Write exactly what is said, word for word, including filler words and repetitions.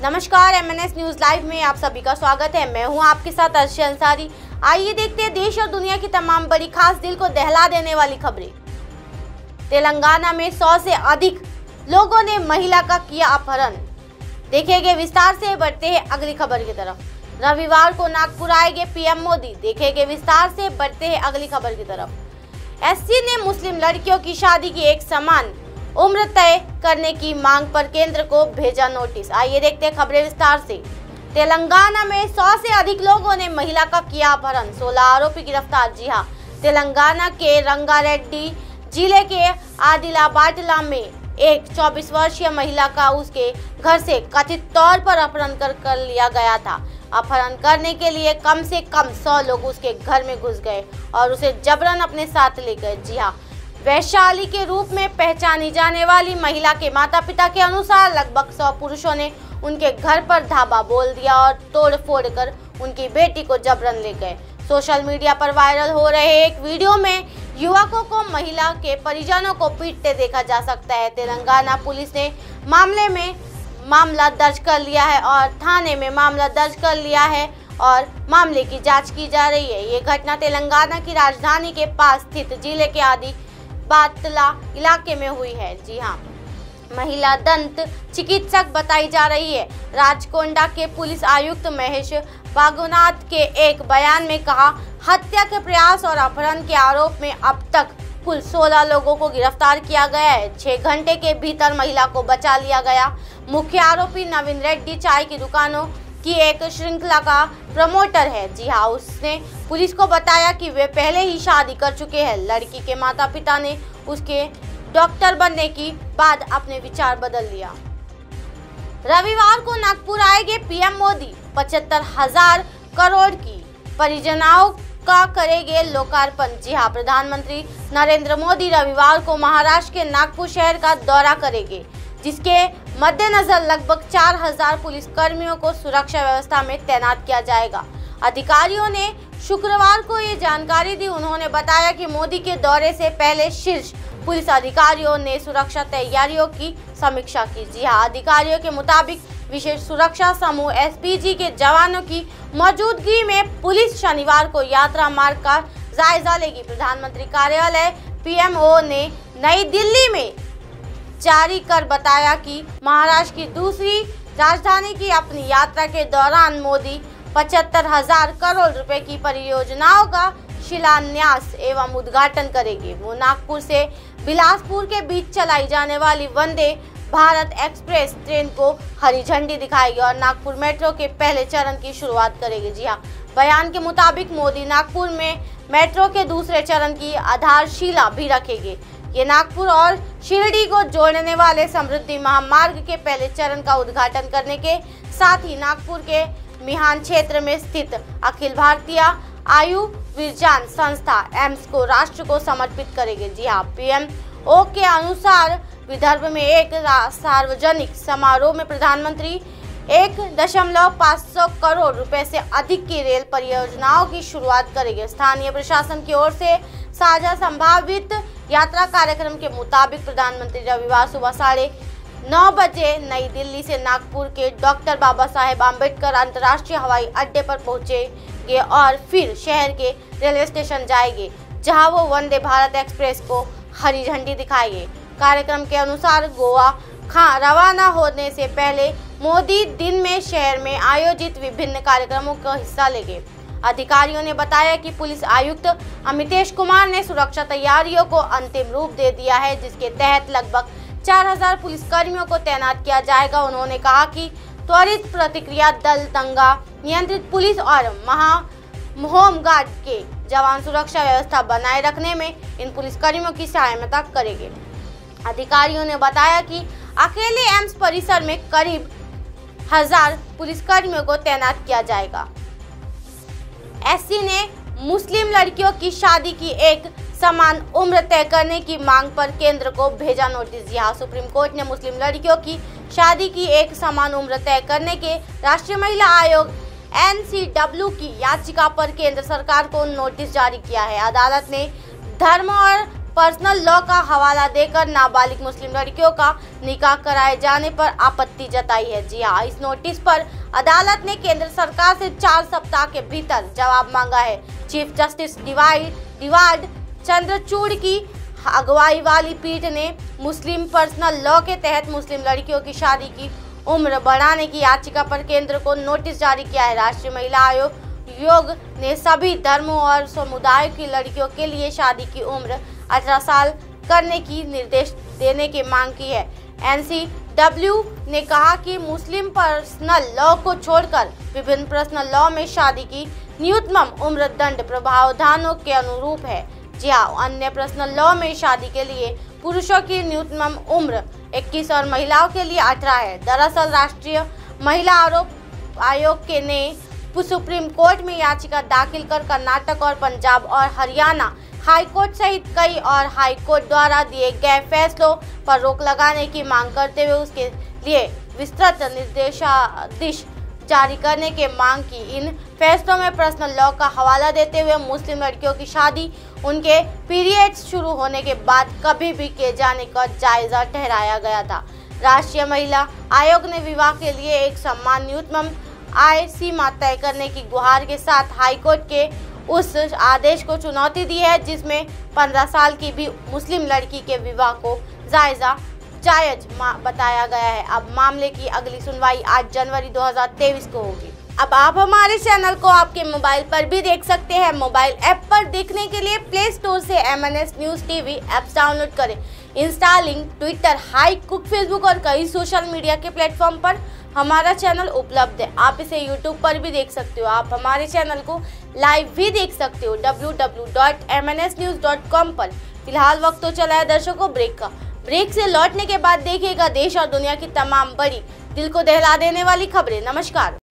नमस्कार, MNS news live में आप सभी का स्वागत है। मैं हूं आपके साथ अर्शी अंसारी। आइए देखते हैं देश और दुनिया की तमाम बड़ी खास दिल को दहला देने वाली खबरें। तेलंगाना में सौ से अधिक लोगों ने महिला का किया अपहरण। देखेंगे विस्तार से, बढ़ते हैं अगली खबर की तरफ। रविवार को नागपुर आएंगे पीएम मोदी। देखेंगे विस्तार से, बढ़ते हैं अगली खबर की तरफ। एससी ने मुस्लिम लड़कियों की शादी की एक समान उम्र तय करने की मांग पर केंद्र को भेजा नोटिस। आइए देखते हैं खबरें विस्तार से। तेलंगाना में सौ से अधिक लोगों ने महिला का किया अपहरण। सोलह आरोपी गिरफ्तार। जी हां, तेलंगाना के रंगारेड्डी जिले के आदिलाबाद में एक चौबीस वर्षीय महिला का उसके घर से कथित तौर पर अपहरण कर कर लिया गया था। अपहरण करने के लिए कम से कम सौ लोग उसके घर में घुस गए और उसे जबरन अपने साथ ले गए। जी हाँ, वैशाली के रूप में पहचानी जाने वाली महिला के माता पिता के अनुसार लगभग सौ पुरुषों ने उनके घर पर धावा बोल दिया और तोड़ फोड़ कर उनकी बेटी को जबरन ले गए। सोशल मीडिया पर वायरल हो रहे एक वीडियो में युवकों को महिला के परिजनों को पीटते देखा जा सकता है। तेलंगाना पुलिस ने मामले में मामला दर्ज कर लिया है और थाने में मामला दर्ज कर लिया है और मामले की जांच की जा रही है। ये घटना तेलंगाना की राजधानी के पास स्थित जिले के आदि बातला इलाके में हुई है। जी हाँ, महिला दंत चिकित्सक बताई जा रही है। राजकोंडा के पुलिस आयुक्त महेश बागुनाथ के एक बयान में कहा, हत्या के प्रयास और अपहरण के आरोप में अब तक कुल सोलह लोगों को गिरफ्तार किया गया है। छह घंटे के भीतर महिला को बचा लिया गया। मुख्य आरोपी नवीन रेड्डी चाय की दुकानों की एक श्रृंखला का प्रमोटर है। जी हाँ, उसने पुलिस को बताया कि वे पहले ही शादी कर चुके हैं। लड़की के माता पिता ने उसके डॉक्टर बनने की बाद अपने विचार बदल लिया। रविवार को नागपुर आएंगे पीएम मोदी। पचहत्तर हजार करोड़ की परियोजनाओं का करेंगे लोकार्पण। जी हाँ, प्रधानमंत्री नरेंद्र मोदी रविवार को महाराष्ट्र के नागपुर शहर का दौरा करेंगे, जिसके मद्देनजर लगभग चार हजार पुलिस कर्मियों को सुरक्षा व्यवस्था में तैनात किया जाएगा। अधिकारियों ने शुक्रवार को ये जानकारी दी। उन्होंने बताया कि मोदी के दौरे से पहले शीर्ष पुलिस अधिकारियों ने सुरक्षा तैयारियों की समीक्षा की। जी हाँ, अधिकारियों के मुताबिक विशेष सुरक्षा समूह एसपीजी के जवानों की मौजूदगी में पुलिस शनिवार को यात्रा मार्ग का जायजा लेगी। प्रधानमंत्री कार्यालय पीएमओ ने नई दिल्ली में जारी कर बताया कि महाराष्ट्र की दूसरी राजधानी की अपनी यात्रा के दौरान मोदी पचहत्तर हजार करोड़ रुपए की परियोजनाओं का शिलान्यास एवं उद्घाटन करेंगे। वो नागपुर से बिलासपुर के बीच चलाई जाने वाली वंदे भारत एक्सप्रेस ट्रेन को हरी झंडी दिखाएगी और नागपुर मेट्रो के पहले चरण की शुरुआत करेगी। जी हाँ, बयान के मुताबिक मोदी नागपुर में मेट्रो के दूसरे चरण की आधारशिला भी रखेंगे। ये नागपुर और शिरडी को जोड़ने वाले समृद्धि महामार्ग के पहले चरण का उद्घाटन करने के साथ ही नागपुर के मिहान क्षेत्र में स्थित अखिल भारतीय आयुर्विज्ञान संस्था एम्स को राष्ट्र को समर्पित करेंगे। जी हाँ, पीएमओ के अनुसार विदर्भ में एक सार्वजनिक समारोह में प्रधानमंत्री एक दशमलव पाँच सौ करोड़ रुपए से अधिक की रेल परियोजनाओं की शुरुआत करेंगे। स्थानीय प्रशासन की ओर से साझा संभावित यात्रा कार्यक्रम के मुताबिक प्रधानमंत्री रविवार सुबह साढ़े नौ बजे नई दिल्ली से नागपुर के डॉक्टर बाबा साहेब आम्बेडकर अंतर्राष्ट्रीय हवाई अड्डे पर पहुंचेंगे और फिर शहर के रेलवे स्टेशन जाएंगे, जहां वो वंदे भारत एक्सप्रेस को हरी झंडी दिखाएंगे। कार्यक्रम के अनुसार गोवा खां रवाना होने से पहले मोदी दिन में शहर में आयोजित विभिन्न कार्यक्रमों का हिस्सा लेंगे। अधिकारियों ने बताया कि पुलिस आयुक्त अमितेश कुमार ने सुरक्षा तैयारियों को अंतिम रूप दे दिया है, जिसके तहत लगभग चार हजार पुलिस कर्मियों को तैनात किया जाएगा। उन्होंने कहा कि त्वरित प्रतिक्रिया दल, दंगा नियंत्रित पुलिस और महा होमगार्ड के जवान सुरक्षा व्यवस्था बनाए रखने में इन पुलिसकर्मियों की सहायता करेंगे। अधिकारियों ने बताया कि अकेले एम्स परिसर में करीब हजार पुलिसकर्मियों को तैनात किया जाएगा। एससी ने मुस्लिम लड़कियों की शादी की एक समान उम्र तय करने की मांग पर केंद्र को भेजा नोटिस। यहाँ सुप्रीम कोर्ट ने मुस्लिम लड़कियों की शादी की एक समान उम्र तय करने के राष्ट्रीय महिला आयोग एन सी डब्ल्यू की याचिका पर केंद्र सरकार को नोटिस जारी किया है। अदालत ने धर्म और पर्सनल लॉ का हवाला देकर नाबालिग मुस्लिम लड़कियों का निकाह कराए जाने पर आपत्ति जताई है। जी हां, इस नोटिस पर अदालत ने केंद्र सरकार से चार सप्ताह के भीतर जवाब मांगा है। चीफ जस्टिस डिवाइड डिवाड चंद्रचूड़ की अगुवाई वाली पीठ ने मुस्लिम पर्सनल लॉ के तहत मुस्लिम लड़कियों की शादी की उम्र बढ़ाने की याचिका पर केंद्र को नोटिस जारी किया है। राष्ट्रीय महिला आयोग योग ने सभी धर्मों और समुदायों की लड़कियों के लिए शादी की उम्र अठारह साल करने की निर्देश देने की मांग की है। एन सी डब्ल्यू ने कहा कि मुस्लिम पर्सनल लॉ को छोड़कर विभिन्न पर्सनल लॉ में शादी की न्यूनतम उम्र दंड प्रावधानों के अनुरूप है। जी हाँ, अन्य पर्सनल लॉ में शादी के लिए पुरुषों की न्यूनतम उम्र इक्कीस और महिलाओं के लिए अठारह है। दरअसल राष्ट्रीय महिला आरोप आयोग के ने सुप्रीम कोर्ट में याचिका दाखिल कर कर्नाटक और पंजाब और हरियाणा हाईकोर्ट सहित कई और हाईकोर्ट द्वारा दिए गए फैसलों पर रोक लगाने की मांग करते हुए उसके लिए विस्तृत निर्देशादेश जारी करने की मांग की। इन फैसलों में पर्सनल लॉ का हवाला देते हुए मुस्लिम लड़कियों की शादी उनके पीरियड्स शुरू होने के बाद कभी भी किए जाने का जायजा ठहराया गया था। राष्ट्रीय महिला आयोग ने विवाह के लिए एक समान न्यूनतम आय सीमा तय करने की गुहार के साथ हाईकोर्ट के उस आदेश को चुनौती दी है जिसमें पंद्रह साल की भी मुस्लिम लड़की के विवाह को जायजा जायज बताया गया है। अब मामले की अगली सुनवाई आठ जनवरी दो हज़ार तेईस को होगी। अब आप हमारे चैनल को आपके मोबाइल पर भी देख सकते हैं। मोबाइल ऐप पर देखने के लिए प्ले स्टोर से M N S news TV apps download करें। इंस्टा, लिंक, ट्विटर, हाइक, कुक, फेसबुक और कई सोशल मीडिया के प्लेटफॉर्म पर हमारा चैनल उपलब्ध है। आप इसे यूट्यूब पर भी देख सकते हो। आप हमारे चैनल को लाइव भी देख सकते हो W W W dot M N S news dot com पर। फिलहाल वक्त तो चला है दर्शकों ब्रेक का। ब्रेक से लौटने के बाद देखिएगा देश और दुनिया की तमाम बड़ी, दिल को दहला देने वाली खबरें। नमस्कार।